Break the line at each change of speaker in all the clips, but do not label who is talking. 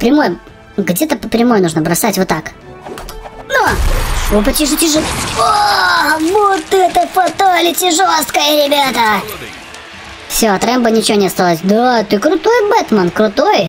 прямой. Где-то по прямой нужно бросать вот так. Ну! Опа, тише, тише. О, вот это фаталити жесткое, ребята! Все, от Рэмбо ничего не осталось. Да, ты крутой, Бэтмен, крутой.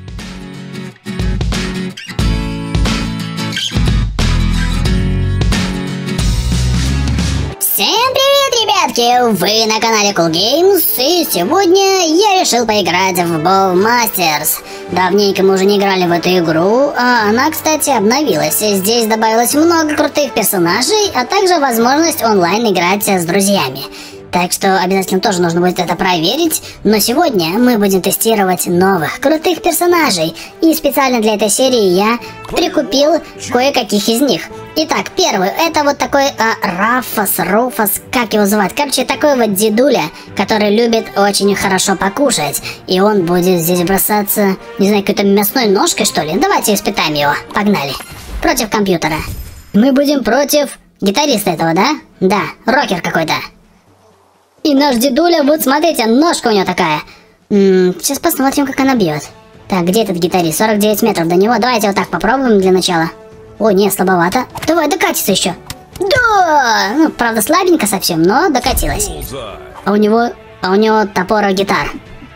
Всем привет, ребятки! Вы на канале Cool Games, и сегодня я решил поиграть в Bow Masters. Давненько мы уже не играли в эту игру, а она, кстати, обновилась. Здесь добавилось много крутых персонажей, а также возможность онлайн играть с друзьями. Так что обязательно тоже нужно будет это проверить. Но сегодня мы будем тестировать новых крутых персонажей. И специально для этой серии я прикупил кое-каких из них. Итак, первый, это вот такой Руфус, как его звать? Короче, такой вот дедуля, который любит очень хорошо покушать. И он будет здесь бросаться, не знаю, какой-то мясной ножкой, что ли. Давайте испытаем его. Погнали. Против компьютера. Мы будем против гитариста этого, да? Да, рокер какой-то. И наш дедуля, вот смотрите, ножка у него такая. Сейчас посмотрим, как она бьет. Так, где этот гитарист? 49 метров до него. Давайте вот так попробуем для начала. О, не, слабовато. Давай, докатится еще. Да! Ну, правда, слабенько совсем, но докатилась. А у него топора гитар.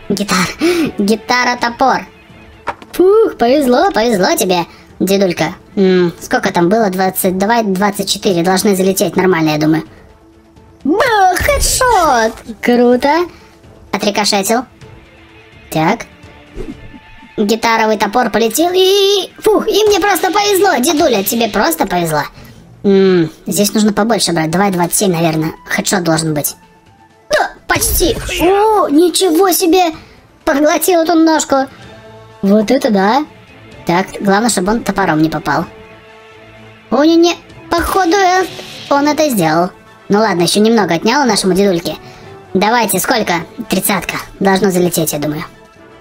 Гитара-топор. Фух, повезло тебе, дедулька. Сколько там было? 20, давай 24. Должны залететь нормально, я думаю. Бах, хедшот! Круто. Отрикошетил. Так. Гитаровый топор полетел и... Фух, и мне просто повезло, дедуля, тебе просто повезло. Здесь нужно побольше брать, давай 27, наверное. Хедшот должен быть. Да, почти. О, ничего себе. Поглотил эту ножку. Вот это да. Так, главное, чтобы он топором не попал. О, не, походу он это сделал. Ну ладно, еще немного отняла нашему дедульке. Давайте, сколько? 30-ка. Должно залететь, я думаю.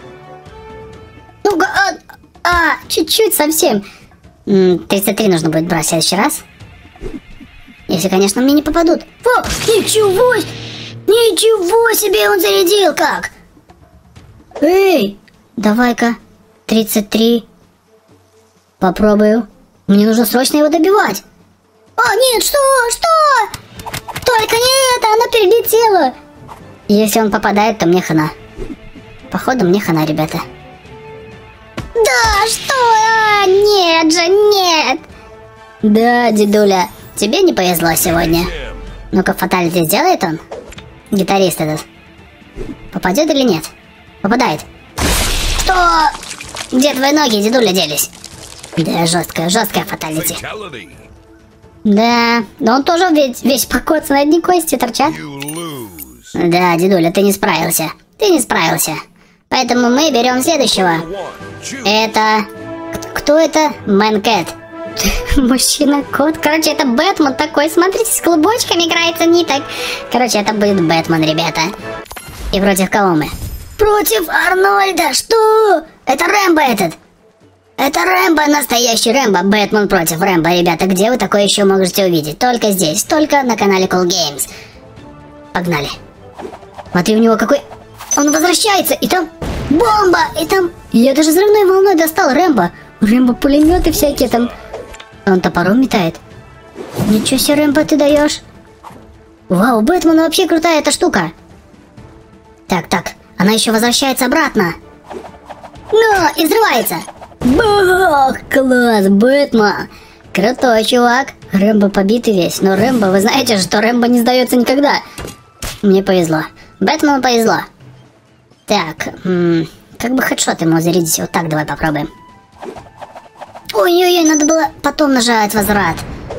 Ну-ка, чуть-чуть совсем. 33 нужно будет брать в следующий раз. Если, конечно, мне не попадут. О, ничего себе он зарядил как. Эй, давай-ка, 33. Попробую. Мне нужно срочно его добивать. О, нет, что? Только не это, она перелетела. Если он попадает, то мне хана. Походу, мне хана, ребята. Да, что? Нет же, нет. Да, дедуля, тебе не повезло сегодня. Ну-ка, фаталити сделает он? Гитарист этот. Попадет или нет? Попадает. Что? Где твои ноги, дедуля, делись? Да, жесткая фаталити. Да, но он тоже весь покоцан, одни кости торчат. Да, дедуля, ты не справился. Поэтому мы берем следующего. Это... Кто это? Мэнкэт. Мужчина-кот. Короче, это Бэтмен такой. Смотрите, с клубочками играется ниток. Короче, это будет Бэтмен, ребята. И против кого мы? Против Арнольда. Что? Это Рэмбо этот. Это Рэмбо, настоящий Рэмбо. Бэтмен против Рэмбо, ребята. Где вы такое еще можете увидеть? Только здесь, только на канале Cool Games. Погнали. Смотри, у него какой... Он возвращается, и там бомба, и там... Я даже взрывной волной достал Рэмбо. Рэмбо пулеметы всякие там. Он топором метает. Ничего себе, Рэмбо, ты даешь. Вау, Бэтмена вообще крутая эта штука. Так, она еще возвращается обратно. Ну, и взрывается. Бах, класс, Бэтмен. Крутой чувак. Рэмбо побитый весь. Но Рэмбо, вы знаете, что Рэмбо не сдается никогда. Мне повезло. Бэтмену повезло. Так, как бы хедшот ему зарядить. Вот так давай попробуем. Ой-ой-ой, надо было потом нажать возврат.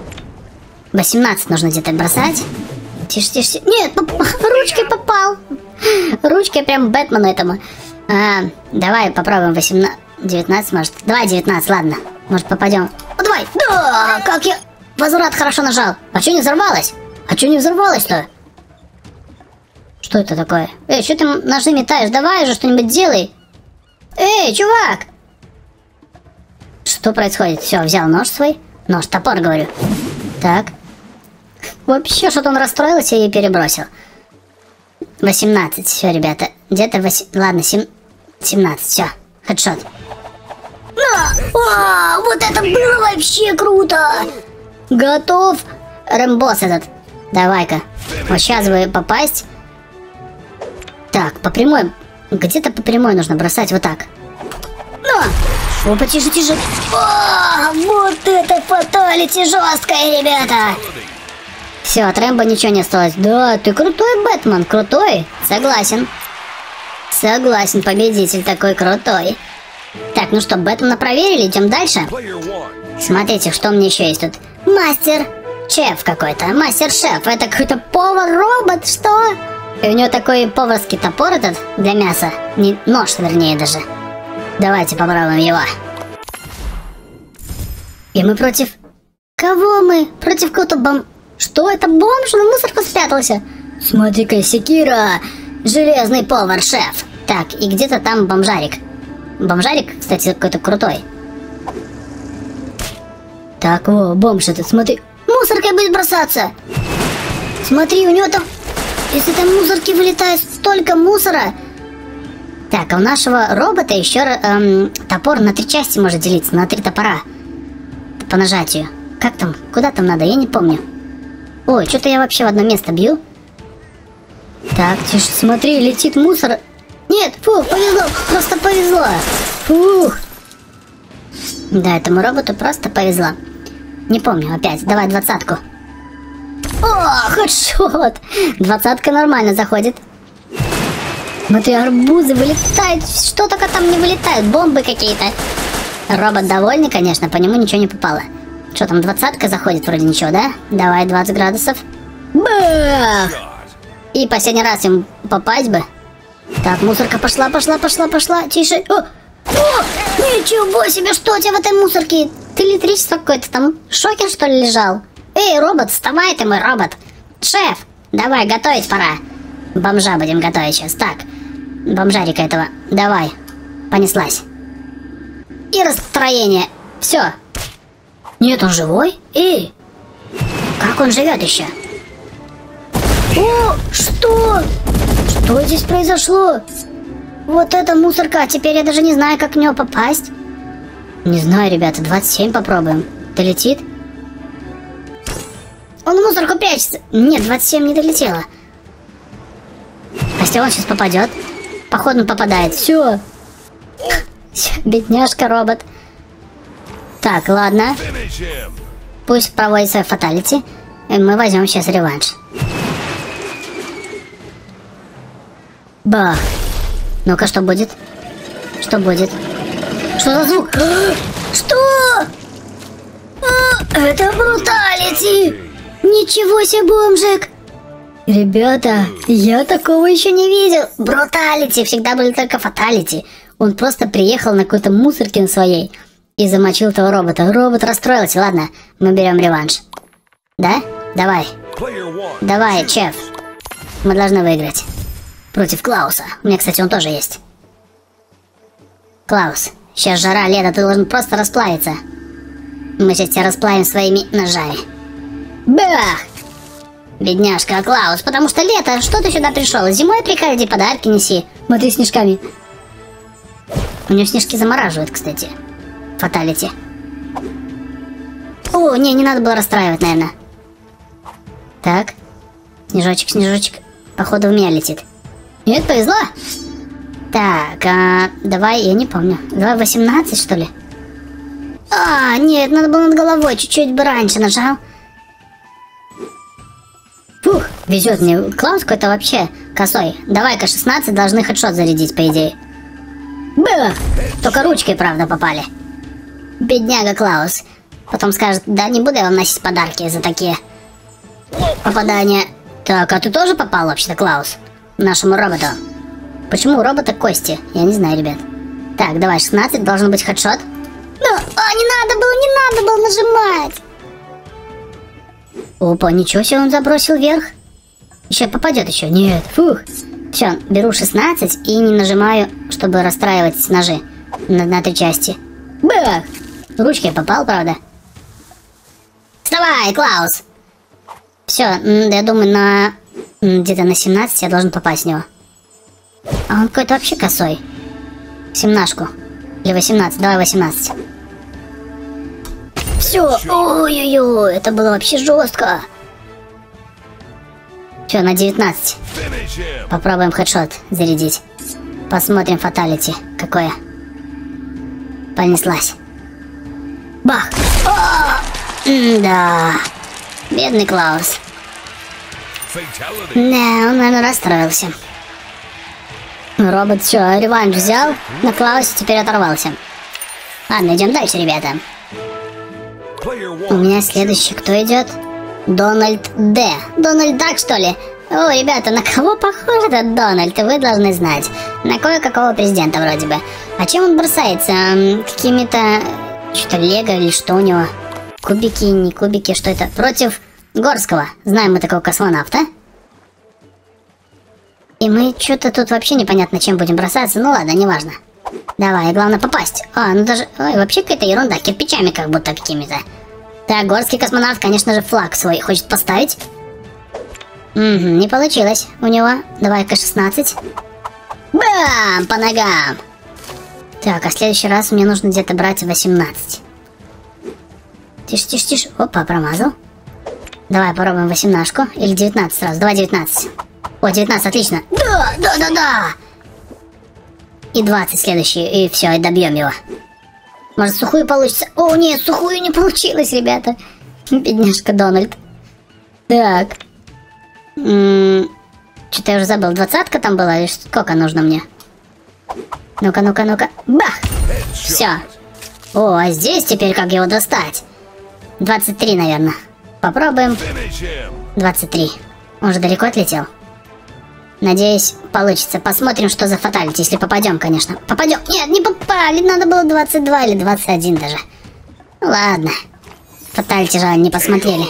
18 нужно где-то бросать. Тише. Нет, ручкой попал. Ручкой прям Бэтмену этому. Давай попробуем 18. 19, может. Давай 19, ладно. Может, попадем. О, давай. Да, как я возврат хорошо нажал. А что не взорвалось? то Что это такое? Эй, что ты ножи метаешь? Давай же что-нибудь делай. Эй, чувак. Что происходит? Все, взял нож свой. Топор, говорю. Так. Вообще, что-то он расстроился и перебросил. 18, все, ребята. Где-то 8... Ладно, 17, все. Хедшот. О, вот это было вообще круто! Готов? Рэмбос этот. Давай-ка. Вот сейчас бы попасть. Так, по прямой. Где-то по прямой нужно бросать вот так. О, потише, тише. О, вот это фаталити жесткое, ребята. Все, от Рэмбо ничего не осталось. Да, ты крутой, Бэтмен, крутой. Согласен. Согласен, победитель такой крутой. Так, ну что, Бэтмена проверили, идем дальше. Смотрите, что у меня еще есть тут. Мастер-шеф какой-то. Мастер-шеф. Это какой-то повар-робот, что? И у него такой поварский топор этот для мяса. Не, нож, вернее, даже. Давайте попробуем его. И мы против... Кого мы? Против кого-то Что это, бомж? Он в мусорку спрятался. Смотри-ка, секира. Железный повар-шеф. Так, и где-то там бомжарик. Бомжарик, кстати, какой-то крутой. Так, о, бомж этот, смотри. Мусоркой будет бросаться. Смотри, у него там... Если там мусорки вылетает столько мусора. Так, а у нашего робота еще топор на 3 части может делиться, на 3 топора. По нажатию. Как там? Куда там надо? Я не помню. Ой, что-то я вообще в одно место бью. Так, тише, смотри, летит мусор. Нет, фух, повезло, просто повезло. Фух. Да, этому роботу просто повезло. Не помню, опять, давай 20-ку. О, хедшот. 20-ка нормально заходит. Смотри, арбузы вылетают. Что только там не вылетают, бомбы какие-то. Робот довольный, конечно, по нему ничего не попало. Что там, 20-ка заходит, вроде ничего, да? Давай, 20 градусов. Бах! И последний раз им попасть бы. Так, мусорка пошла. Тише. О, ничего себе, что у тебя в этой мусорке? Ты электричество какое-то там. Шокер, что ли, лежал? Эй, робот, вставай ты, мой робот. Шеф, давай, готовить пора. Бомжа будем готовить сейчас. Так, бомжарика этого. Давай, понеслась. И расстроение. Все. Нет, он живой? Эй, как он живет еще? О, что? Что здесь произошло? Вот это мусорка. Теперь я даже не знаю, как в него попасть. Не знаю, ребята, 27 попробуем. Долетит? Он в мусорку прячется. Нет, 27 не долетело. А если он сейчас попадет? Походу он попадает. Все. Бедняжка робот. Так, ладно. Пусть проводит свой фаталити. И мы возьмем сейчас реванш. Бах. Ну-ка, что будет? Что будет? Что за звук? Что? Это бруталити! Ничего себе, бомжик! Ребята, я такого еще не видел. Бруталити, всегда были только фаталити. Он просто приехал на какой-то мусорке на своей и замочил этого робота. Робот расстроился. Ладно, мы берем реванш. Да? Давай. Давай, шеф. Мы должны выиграть. Против Клауса. У меня, кстати, он тоже есть. Клаус, сейчас жара, лето, ты должен просто расплавиться. Мы сейчас тебя расплавим своими ножами. Бах! Бедняжка Клаус, потому что лето, что ты сюда пришел? Зимой приходи, подарки неси. Смотри, снежками. У него снежки замораживают, кстати. Фаталити. О, не надо было расстраивать, наверное. Так. Снежочек, снежочек. Походу в меня летит. Нет, повезло. Так, давай, я не помню. Давай 18, что ли? Нет, надо было над головой. Чуть-чуть бы раньше нажал. Фух, везет мне. Клаус какой-то вообще косой. Давай-ка 16 должны хедшот зарядить, по идее. Бах! Только ручкой, правда, попали. Бедняга Клаус. Потом скажет, да не буду я вам носить подарки за такие попадания. Так, а ты тоже попал вообще-то, Клаус? Нашему роботу. Почему у робота кости? Я не знаю, ребят. Так, давай, 16 должен быть хедшот. Ну, не надо было нажимать. Опа, ничего себе, он забросил вверх. Еще попадет еще. Нет, фух. Все, беру 16 и не нажимаю, чтобы расстраивать ножи на 3 части. Бах! Ручкой попал, правда? Вставай, Клаус! Все, я думаю, на где-то на 17 я должен попасть в него. А он какой-то вообще косой. 17-ку. Или 18, давай 18. все. Ой-ой-ой, это было вообще жестко. Все, на 19. Попробуем хедшот зарядить. Посмотрим фаталити. Какое. Понеслась. Бах! Да. Бедный Клаус. Да, он, наверное, расстроился. Робот что, реванш взял? На Клаусе теперь оторвался. Ладно, идем дальше, ребята. У меня следующий кто идет? Дональд Д. Дональд Дак, что ли? О, ребята, на кого похож этот Дональд? Вы должны знать. На кое-какого президента вроде бы. А чем он бросается? Какими-то... Что-то лего или что у него? Кубики, не кубики, что это? Против Горского. Знаем мы такого космонавта. И мы что-то тут вообще непонятно чем будем бросаться. Ну ладно, неважно. Давай, главное попасть. Ну даже... Ой, вообще какая-то ерунда. Кирпичами как будто какими-то. Так, Горский космонавт, конечно же, флаг свой хочет поставить. Не получилось у него. Давай-ка 16. Бам! По ногам! Так, а в следующий раз мне нужно где-то брать 18. Тише, тише, тише. Опа, промазал. Давай попробуем 18-ку. Или 19 сразу. Давай 19. О, 19, отлично. Да, да, да, да. И 20 следующий. И все, и добьем его. Может, сухую получится? О, нет, сухую не получилось, ребята. Бедняжка Дональд. Так. Что-то я уже забыл. 20-ка там была? Или сколько нужно мне? Ну-ка, ну-ка, ну-ка. Бах! Все. О, а здесь теперь как его достать? 23, наверное. Попробуем. 23. Он же далеко отлетел. Надеюсь, получится. Посмотрим, что за фаталити. Если попадем, конечно. Попадем. Нет, не попали. Надо было 22 или 21 даже. Ну, ладно. Фаталити жаль, не посмотрели.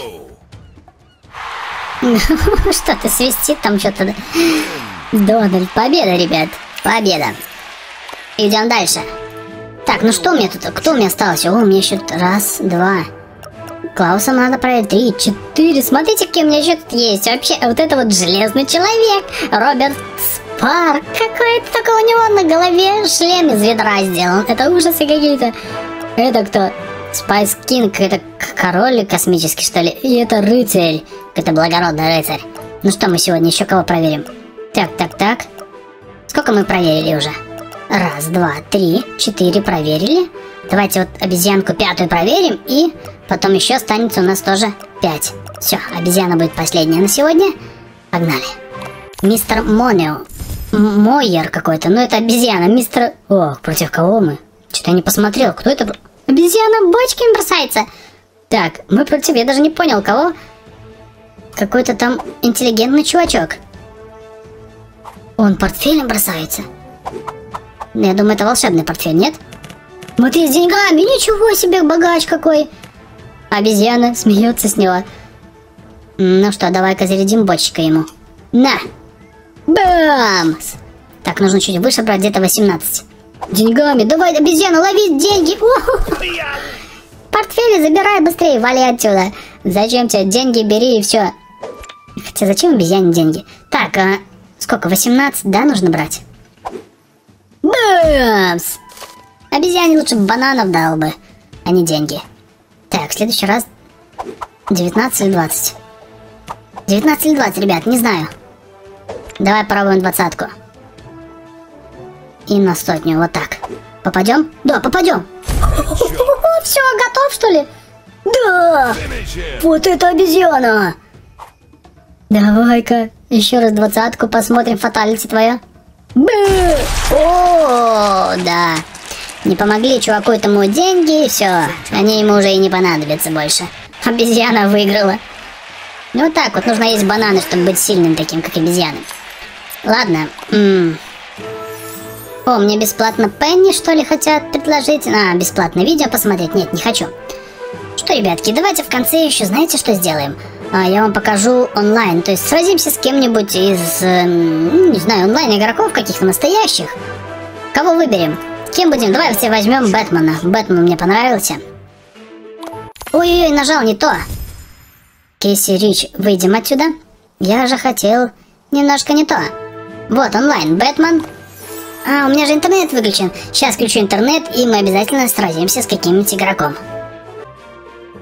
Что-то свистит там что-то. Дональд, победа, ребят. Победа. Идем дальше. Так, ну что у меня тут? Кто у меня остался? О, у меня еще раз, два. Клауса надо проверить. 3, 4. Смотрите, какие у меня еще тут есть. Вообще, вот это вот железный человек. Роберт Спарк. Какой-то только у него на голове шлем из ведра сделан. Это ужасы какие-то. Это кто? Спайс Кинг. Это король космический, что ли? И это рыцарь. Это благородный рыцарь. Ну что, мы сегодня еще кого проверим? Так, так, так. Сколько мы проверили уже? Раз, два, 3, 4 проверили. Давайте вот обезьянку 5-ю проверим. И потом еще останется у нас тоже 5. Все, обезьяна будет последняя на сегодня. Погнали. Мистер Монео. Мойер какой-то. Ну это обезьяна. Мистер... О, против кого мы? Что-то я не посмотрел. Кто это? Обезьяна бочками бросается. Так, мы против... Я даже не понял, кого. Какой-то там интеллигентный чувачок. Он портфелем бросается. Я думаю, это волшебный портфель, нет? Смотри, с деньгами, ничего себе, богач какой. Обезьяна смеется с него. Ну что, давай-ка зарядим бочечкой ему. На! Бамс! Так, нужно чуть выше брать, где-то 18. Деньгами, давай, обезьяна, лови деньги. Портфели забирай быстрее, вали отсюда. Зачем тебе деньги, бери и все. Хотя зачем обезьяне деньги? Так, сколько, 18, да, нужно брать? Бамс! Обезьяне лучше бананов дал бы, а не деньги. Так, в следующий раз 19 или 20. 19 или 20, ребят, не знаю. Давай пробуем 20-ку. И на 100, вот так. Попадем? Да, попадем. Все, готов, что ли? Да! Вот это обезьяна! Давай-ка еще раз 20-ку посмотрим, фаталити твоя. О, да. Не помогли чуваку этому деньги, и все. Они ему уже и не понадобятся больше. Обезьяна выиграла. Ну вот так вот, нужно есть бананы, чтобы быть сильным таким, как обезьяны. Ладно. О, мне бесплатно Пенни, что ли, хотят предложить? Бесплатное видео посмотреть? Нет, не хочу. Что, ребятки, давайте в конце еще, знаете, что сделаем? Я вам покажу онлайн. То есть сразимся с кем-нибудь из, не знаю, онлайн-игроков каких-то настоящих. Кого выберем? Кем будем? Давай все возьмем Бэтмена. Бэтмен мне понравился. Ой-ой-ой, нажал не то. Кейси Рич, выйдем отсюда. Я же хотел немножко не то. Вот, онлайн, Бэтмен. У меня же интернет выключен. Сейчас включу интернет, и мы обязательно сразимся с каким-нибудь игроком.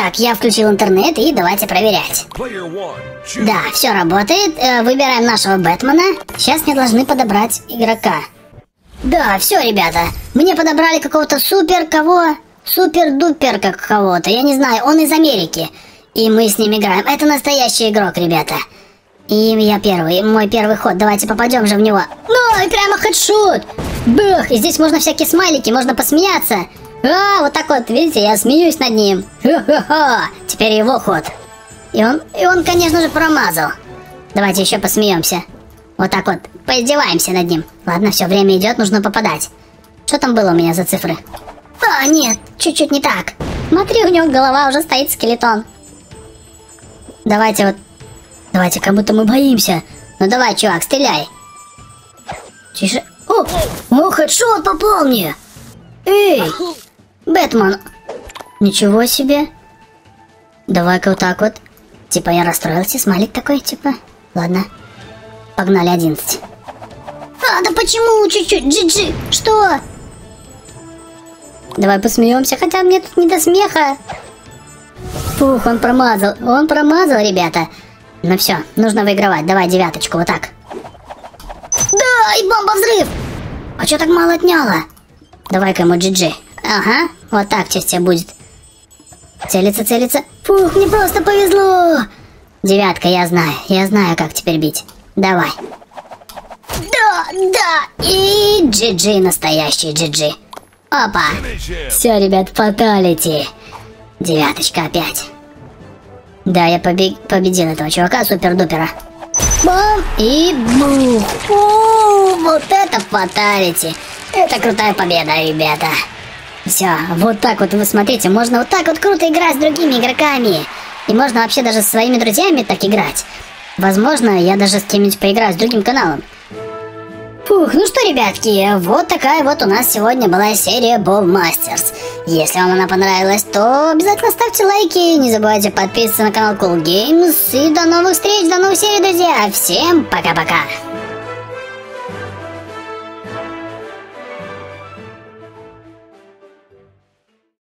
Так, я включил интернет и давайте проверять. Да, все работает. Выбираем нашего Бэтмена. Сейчас мне должны подобрать игрока. Да, все, ребята. Мне подобрали какого-то супер-дупер как кого-то. Я не знаю, он из Америки. И мы с ним играем. Это настоящий игрок, ребята. И я первый, мой первый ход. Давайте попадем же в него. Ну, и прямо хедшот. Бах, и здесь можно всякие смайлики, можно посмеяться. А, вот так вот, видите, я смеюсь над ним. Ха-ха-ха. Теперь его ход. И он, конечно же, промазал. Давайте еще посмеемся. Вот так вот, поиздеваемся над ним. Ладно, все, время идет, нужно попадать. Что там было у меня за цифры? А, нет, чуть-чуть не так. Смотри, у него голова уже стоит скелетон. Давайте, как будто мы боимся. Ну давай, чувак, стреляй. Тише. О, хедшот попал мне. Эй, Бэтмен. Ничего себе. Давай-ка вот так вот. Типа я расстроился, смайлик такой, типа. Ладно. Погнали, 11. А, да почему чуть-чуть? GG. Что? Давай посмеемся, хотя мне тут не до смеха. Фух, он промазал, ребята. Ну все, нужно выигрывать. Давай 9, вот так. Да, и бомба-взрыв. А что так мало отняло? Давай-ка ему GG. Ага, вот так сейчас тебе будет. Целиться. Фух, мне просто повезло. 9, я знаю, как теперь бить. Давай. Да, и GG, настоящий GG. Опа. Все, ребят, фаталити. 9 опять. Да, я победил этого чувака, супер-дупера. Бам! И бух! О, вот это фаталити! Это крутая победа, ребята! Все, вот так вот, вы смотрите, можно вот так вот круто играть с другими игроками. И можно вообще даже со своими друзьями так играть. Возможно, я даже с кем-нибудь поиграю, с другим каналом. Фух, ну что, ребятки, вот такая вот у нас сегодня была серия Bow Masters. Если вам она понравилась, то обязательно ставьте лайки, не забывайте подписываться на канал Cool Games. И до новых встреч, до новых серий, друзья. Всем пока-пока.